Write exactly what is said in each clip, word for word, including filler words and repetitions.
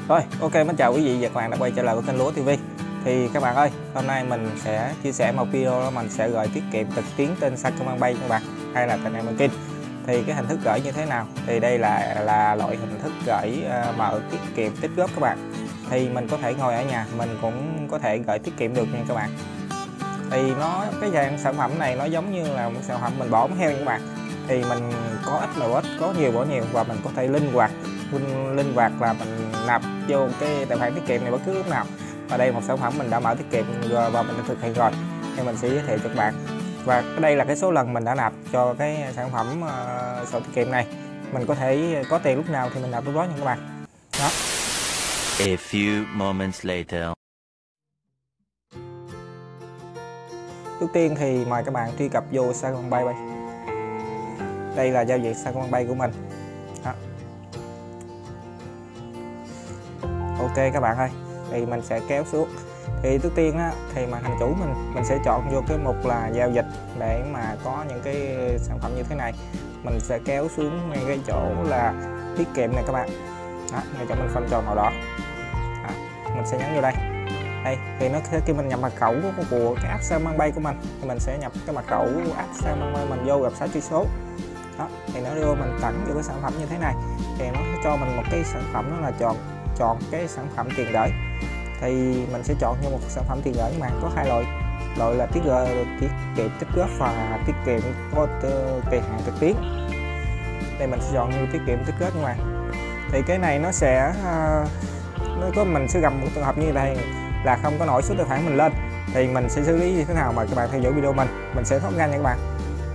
Rồi, ok, mến chào quý vị và các bạn đã quay trở lại với kênh Lúa ti vi. Thì các bạn ơi, hôm nay mình sẽ chia sẻ một video đó mình sẽ gửi tiết kiệm trực tuyến trên Sacombank các bạn, hay là trên Banking. Thì cái hình thức gửi như thế nào? Thì đây là là loại hình thức gửi uh, mở tiết kiệm tích góp các bạn. Thì mình có thể ngồi ở nhà, mình cũng có thể gửi tiết kiệm được nha các bạn. Thì nó cái dạng sản phẩm này nó giống như là một sản phẩm mình bỏ heo nha các bạn. Thì mình có ít mà ít, có nhiều bỏ nhiều, và mình có thể linh hoạt linh hoạt là mình nạp vô cái tài khoản tiết kiệm này bất cứ lúc nào. Và đây là một sản phẩm mình đã mở tiết kiệm và mình đã thực hiện rồi, thì mình sẽ giới thiệu cho các bạn. Và đây là cái số lần mình đã nạp cho cái sản phẩm uh, sổ tiết kiệm này. Mình có thể có tiền lúc nào thì mình nạp lúc đó nha các bạn. Đó. A few moments later. Trước tiên thì mời các bạn truy cập vô Sacombank. Đây là giao diện Sacombank của mình. Đó. Ok các bạn ơi, thì mình sẽ kéo xuống. Thì trước tiên á, thì màn hình chủ mình mình sẽ chọn vô cái mục là giao dịch để mà có những cái sản phẩm như thế này. Mình sẽ kéo xuống ngay cái chỗ là tiết kiệm này các bạn. Đó, ngay chỗ mình phân tròn màu đỏ. Đó, mình sẽ nhấn vô đây. Đây thì nó khi mình nhập mật khẩu của, của cái app Sacombank của mình thì mình sẽ nhập cái mật khẩu app Sacombank mình vô gặp sáu chữ số. Đó, thì nó đưa mình tặng vô cái sản phẩm như thế này. Thì nó cho mình một cái sản phẩm, đó là chọn chọn cái sản phẩm tiền gửi. Thì mình sẽ chọn cho một sản phẩm tiền gửi nhưng mà có hai loại, loại là tiết tiết kiệm tích góp và tiết kiệm có kỳ hạn trực tuyến. Đây mình sẽ chọn như tiết kiệm tích góp nhưng mà thì cái này nó sẽ nó có mình sẽ gặp một trường hợp như này là không có nổi số tài khoản mình lên. Thì mình sẽ xử lý như thế nào, mời các bạn theo dõi video mình mình sẽ thoát ra nha các bạn.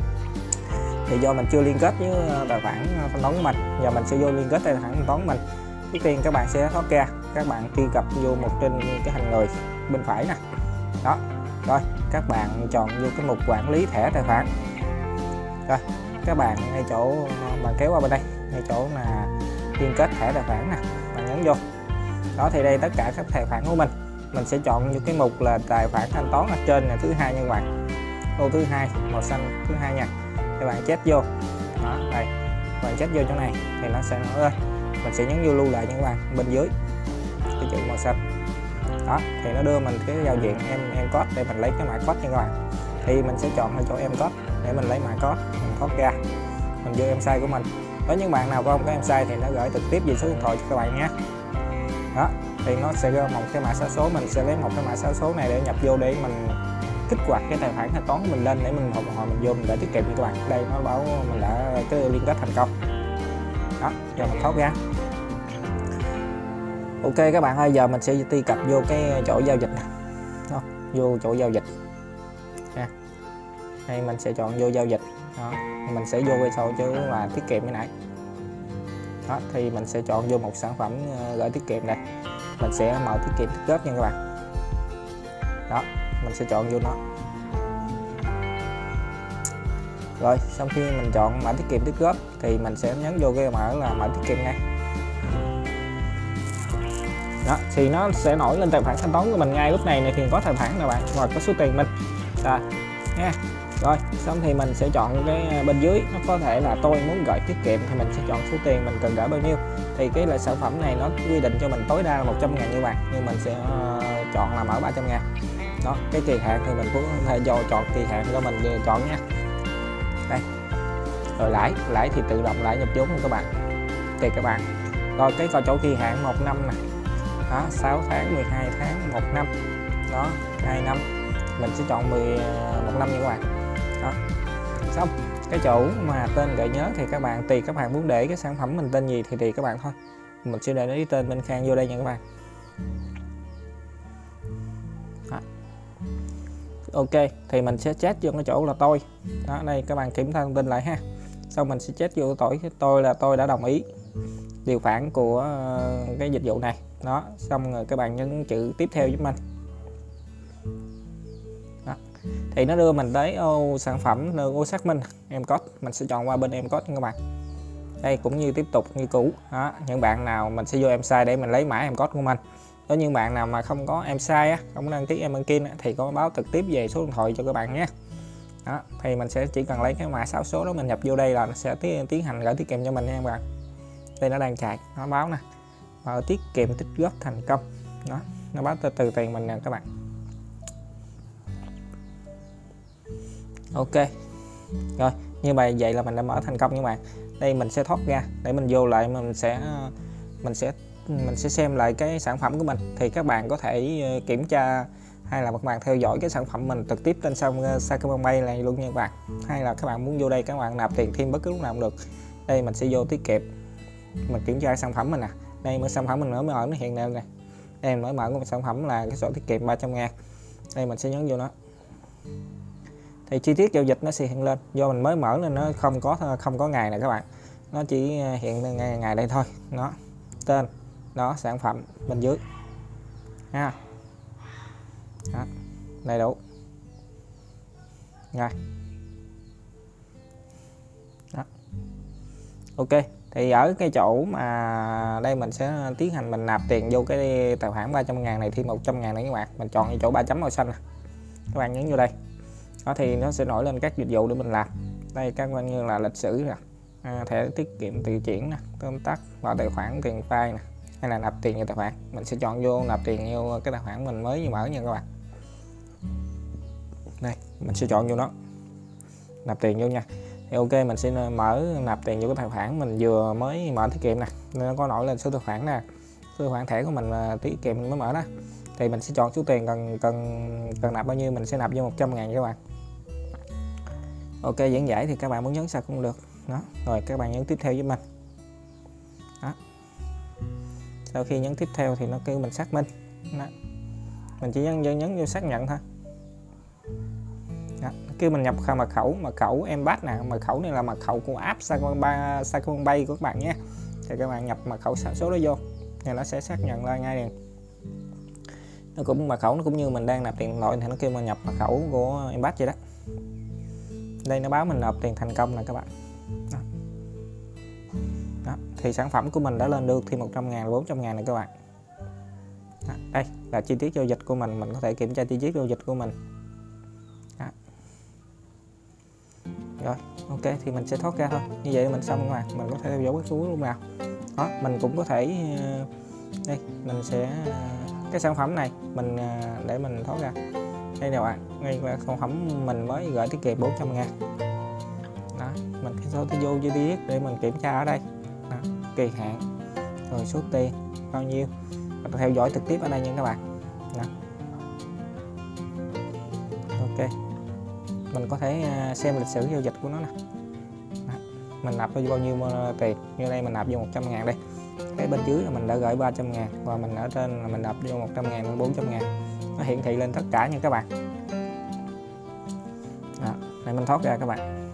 Thì do mình chưa liên kết với tài khoản thanh toán của mình, giờ mình sẽ vô liên kết tài khoản thanh toán của mình. Trước tiên các bạn sẽ thoát ra, các bạn truy cập vô một trên cái hình người bên phải nè. Đó, rồi các bạn chọn vô cái mục quản lý thẻ tài khoản. Rồi các bạn ngay chỗ bạn kéo qua bên đây, ngay chỗ là liên kết thẻ tài khoản nè, bạn nhấn vô. Đó thì đây tất cả các tài khoản của mình. Mình sẽ chọn vô cái mục là tài khoản thanh toán ở trên là thứ hai nha các bạn. Ô thứ hai màu xanh thứ hai nha. Các bạn chết vô. Đó, đây. Các bạn chết vô chỗ này thì nó sẽ nói lên. Mình sẽ nhấn vô lưu lại nha các bạn, bên dưới cái chữ màu xanh. Đó thì nó đưa mình cái giao diện em em code để mình lấy cái mã code nha các bạn. Thì mình sẽ chọn ở chỗ em code để mình lấy mã code, mình thoát ra, mình vô em size của mình. Với những bạn nào có không có em size thì nó gửi trực tiếp về số điện thoại cho các bạn nhé. Đó thì nó sẽ ra một cái mã xá số, mình sẽ lấy một cái mã xá số này để nhập vô để mình kích hoạt cái tài khoản thanh toán của mình lên để mình một hồi mình vô mình để tiết kiệm cho các bạn. Đây nó báo mình đã cái liên kết thành công. Đó, giờ mình thoát ra. Ok các bạn ơi, giờ mình sẽ truy cập vô cái chỗ giao dịch nè. Đó, vô chỗ giao dịch nha. Đây mình sẽ chọn vô giao dịch. Đó, mình sẽ vô cái số chữ là tiết kiệm như nãy. Đó thì mình sẽ chọn vô một sản phẩm gửi tiết kiệm đây. Mình sẽ mở tiết kiệm tích góp nha các bạn. Đó, mình sẽ chọn vô nó. Rồi, sau khi mình chọn mã tiết kiệm tích góp thì mình sẽ nhấn vô cái mã là mã tiết kiệm ngay. Đó, thì nó sẽ nổi lên tài khoản thanh toán của mình ngay lúc này này, thì có tài khoản nào bạn hoặc có số tiền mình. Rồi, nha. Rồi, xong thì mình sẽ chọn cái bên dưới, nó có thể là tôi muốn gửi tiết kiệm thì mình sẽ chọn số tiền mình cần gửi bao nhiêu. Thì cái loại sản phẩm này nó quy định cho mình tối đa là một trăm ngàn như bạn, nhưng mình sẽ uh, chọn là mở ba trăm ngàn. Đó, cái kỳ hạn thì mình cũng có thể do chọn kỳ hạn cho mình chọn nha. Đây. Rồi lãi, lãi thì tự động lãi nhập vốn của các bạn. Thì các bạn. Rồi cái coi chỗ kỳ hạn một năm nè. Đó, sáu tháng, mười hai tháng, một năm. Đó, hai năm. Mình sẽ chọn mười một năm nha các bạn. Đó. Xong, cái chỗ mà tên gợi nhớ thì các bạn tùy các bạn muốn để cái sản phẩm mình tên gì thì tùy các bạn thôi. Mình sẽ để ý tên bên khang vô đây nha các bạn. Đó. Ok, thì mình sẽ chat vô cái chỗ là tôi. Đó, đây các bạn kiểm tra thông tin lại ha. Xong mình sẽ chat vô tôi tôi là tôi đã đồng ý điều khoản của cái dịch vụ này. Đó, xong rồi các bạn nhấn chữ tiếp theo giúp mình. Đó. Thì nó đưa mình tới ô sản phẩm nơi ô xác minh em code, mình sẽ chọn qua bên em code nha các bạn. Đây cũng như tiếp tục như cũ. Đó, những bạn nào mình sẽ vô em size để mình lấy mã em code của mình. Có những bạn nào mà không có em size á, không có đăng ký em banking á, thì có báo trực tiếp về số điện thoại cho các bạn nhé. Đó, thì mình sẽ chỉ cần lấy cái mã sáu số đó mình nhập vô đây là nó sẽ tiến, tiến hành gửi tiết kiệm cho mình nha các bạn. Đây nó đang chạy, nó báo nè. mở tiết kiệm tích góp thành công. Đó, nó báo từ, từ tiền mình nè các bạn. Ok rồi, như vậy vậy là mình đã mở thành công các bạn. Đây mình sẽ thoát ra để mình vô lại, mình sẽ mình sẽ mình sẽ xem lại cái sản phẩm của mình. Thì các bạn có thể kiểm tra hay là các bạn theo dõi cái sản phẩm mình trực tiếp trên Sacombank này luôn nha các bạn. Hay là các bạn muốn vô đây các bạn nạp tiền thêm bất cứ lúc nào cũng được. Đây mình sẽ vô tiết kiệm, mình kiểm tra sản phẩm mình nè. Đây mà sản phẩm mình mới mở nó hiện lên này. Đây mình mới mở của sản phẩm là cái sổ tiết kiệm ba trăm ngàn. Đây mình sẽ nhấn vô nó. Thì chi tiết giao dịch nó sẽ hiện lên, do mình mới mở nên nó không có không có ngày này các bạn, nó chỉ hiện ngày, ngày đây thôi. Nó tên đó, sản phẩm bên dưới ha, đó, đầy đủ rồi. Đó. Ok, thì ở cái chỗ mà đây mình sẽ tiến hành mình nạp tiền vô cái tài khoản ba trăm ngàn này, thêm một trăm ngàn này các bạn. Mình chọn cái chỗ ba chấm màu xanh này, các bạn nhấn vô đây. Đó thì nó sẽ nổi lên các dịch vụ để mình làm. Đây các bạn như là lịch sử nè, à, thẻ tiết kiệm tự chuyển nè, tóm tắt vào tài khoản tiền file nè, hay là nạp tiền vào tài khoản. Mình sẽ chọn vô nạp tiền vô cái tài khoản mình mới mở nha các bạn. Đây mình sẽ chọn vô nó, nạp tiền vô nha. Thì ok, mình sẽ mở nạp tiền vô cái tài khoản mình vừa mới mở tiết kiệm nè, nó có nổi lên số tài khoản nè, số tài khoản thẻ của mình là tiết kiệm mình mới mở đó. Thì mình sẽ chọn số tiền cần cần cần nạp bao nhiêu, mình sẽ nạp vô một trăm ngàn các bạn. Ok, giảng giải thì các bạn muốn nhấn sao cũng được. Đó, rồi các bạn nhấn tiếp theo với mình. Đó. Sau khi nhấn tiếp theo thì nó kêu mình xác minh. Đó. Mình chỉ nhấn, nhấn nhấn vô xác nhận thôi. Đó. Kêu mình nhập mật khẩu, mật khẩu Embat nè, mật khẩu này là mật khẩu của app Sacombank của các bạn nhé. Thì các bạn nhập mật khẩu số đó vô, thì nó sẽ xác nhận lại ngay liền. Nó cũng mật khẩu nó cũng như mình đang nạp tiền nội thì nó kêu mình nhập mật khẩu của Embat vậy đó. Đây nó báo mình nộp tiền thành công nè các bạn. Đó. Đó. Thì sản phẩm của mình đã lên được thêm một trăm ngàn, bốn trăm ngàn này các bạn. Đó. Đây là chi tiết giao dịch của mình, mình có thể kiểm tra chi tiết giao dịch của mình. Đó. Rồi ok, thì mình sẽ thoát ra thôi. Như vậy mình xong rồi, mình có thể theo dõi bất cứ lúc nào. Đó, mình cũng có thể đây mình sẽ cái sản phẩm này mình để mình thoát ra. Đây nè bạn, ngay là sản phẩm mình mới gửi tiết kiệm bốn trăm ngàn. Đó, mình cái số vô chi tiết để mình kiểm tra ở đây. Đó, kỳ hạn, rồi số tiền bao nhiêu, và theo dõi trực tiếp ở đây nha các bạn. Đó. Ok, mình có thể xem lịch sử giao dịch của nó nè. Đó, mình nạp bao nhiêu tiền, như đây mình nạp vô một trăm ngàn đây. Cái bên dưới là mình đã gửi ba trăm ngàn, và mình ở trên là mình nạp vô một trăm ngàn đến bốn trăm ngàn. Nó hiển thị lên tất cả nha các bạn. Đó, này mình thoát ra các bạn.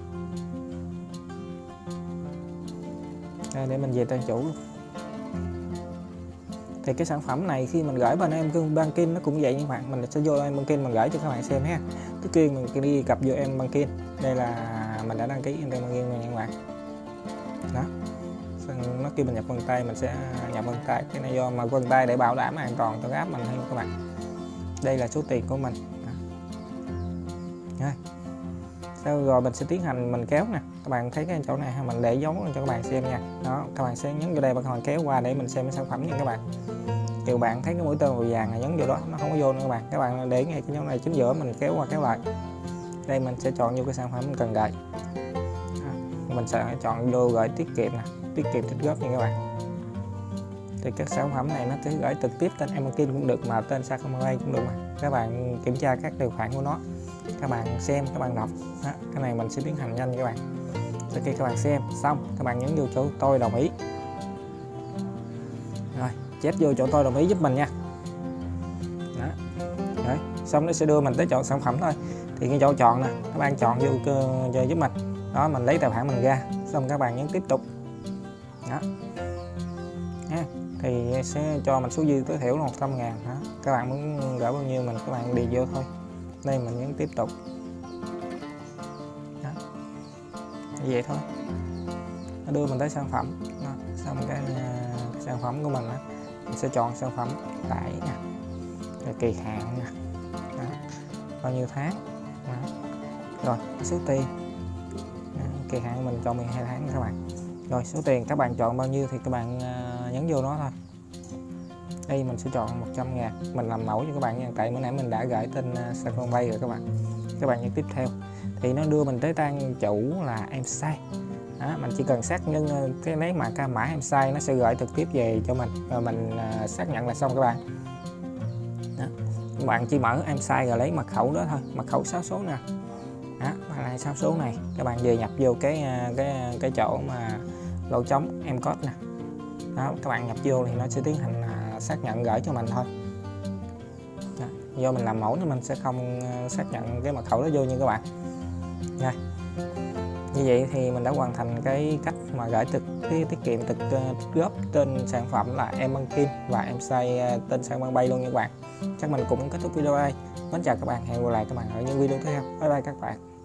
Đây, để mình về tên chủ luôn. Thì cái sản phẩm này khi mình gửi bên em banking nó cũng vậy nha các bạn. Mình sẽ vô em banking mình gửi cho các bạn xem ha. Trước tiên mình đi cập vô em banking. Đây là mình đã đăng ký em banking này nha các bạn. Đó, nó kêu mình nhập vân tay, mình sẽ nhập vân tay. Cái này do mà vân tay để bảo đảm an toàn cho app mình hay các bạn. Đây là số tiền của mình. Đó. Sau rồi mình sẽ tiến hành mình kéo nè. Các bạn thấy cái chỗ này mình để dấu cho các bạn xem nha. Đó, các bạn sẽ nhấn vô đây và các bạn kéo qua để mình xem cái sản phẩm nha các bạn. Thì các bạn thấy cái mũi tên màu vàng này nhấn vô đó, nó không có vô nữa các bạn. Các bạn để ngay cái dấu này chính giữa, mình kéo qua kéo lại. Đây mình sẽ chọn vô cái sản phẩm mình cần gửi. Mình sẽ chọn vô gửi tiết kiệm nè, tiết kiệm tích góp nha các bạn. Thì các sản phẩm này nó sẽ gửi trực tiếp tên em banking cũng được, mà tên Sacombank cũng được mà. Các bạn kiểm tra các điều khoản của nó, các bạn xem, các bạn đọc. Đó, cái này mình sẽ tiến hành nhanh các bạn. Sau khi các bạn xem xong, các bạn nhấn vô chỗ tôi đồng ý. Rồi, chép vô chỗ tôi đồng ý giúp mình nha. Đó. Đấy, xong nó sẽ đưa mình tới chọn sản phẩm thôi. Thì cái chỗ chọn nè, các bạn chọn vô cho giúp mình. Đó, mình lấy tài khoản mình ra, xong các bạn nhấn tiếp tục. Đó. Nha. Thì sẽ cho mình số dư tối thiểu là một trăm ngàn. Đó. Các bạn muốn gửi bao nhiêu mình các bạn điền vô thôi. Đây mình nhấn tiếp tục. Đó. Như vậy thôi. Nó đưa mình tới sản phẩm. Đó. Xong cái, cái sản phẩm của mình đó. Mình sẽ chọn sản phẩm tải nè, rồi kỳ hạn nè, đó. Bao nhiêu tháng. Đó. Rồi số tiền. Đó. Kỳ hạn mình chọn mười hai tháng các bạn. Rồi số tiền các bạn chọn bao nhiêu thì các bạn nhấn vô nó thôi. Đây mình sẽ chọn một trăm ngàn, mình làm mẫu cho các bạn nha, tại bữa nãy mình đã gửi tên sang fanpage rồi các bạn. Các bạn nhấn tiếp theo thì nó đưa mình tới trang chủ là em sai. Đó, mình chỉ cần xác nhận cái lấy mà cái mã em sai nó sẽ gửi trực tiếp về cho mình, rồi mình uh, xác nhận là xong các bạn. Đó. Các bạn chỉ mở em sai rồi lấy mật khẩu đó thôi, mật khẩu sáu số nè. Đó, và này sáu số này các bạn về nhập vô cái cái cái chỗ mà lỗ trống em code nè. Đó, các bạn nhập vô thì nó sẽ tiến hành uh, xác nhận gửi cho mình thôi. Đó, do mình làm mẫu nên mình sẽ không uh, xác nhận cái mật khẩu đó vô như các bạn. Rồi. Như vậy thì mình đã hoàn thành cái cách mà gửi trực cái tiết kiệm trực uh, góp tên sản phẩm là em banking và em sai uh, tên sang fanpage luôn nha các bạn. Chắc mình cũng kết thúc video đây. Mến chào các bạn, hẹn gặp lại các bạn ở những video tiếp theo. Bye bye các bạn.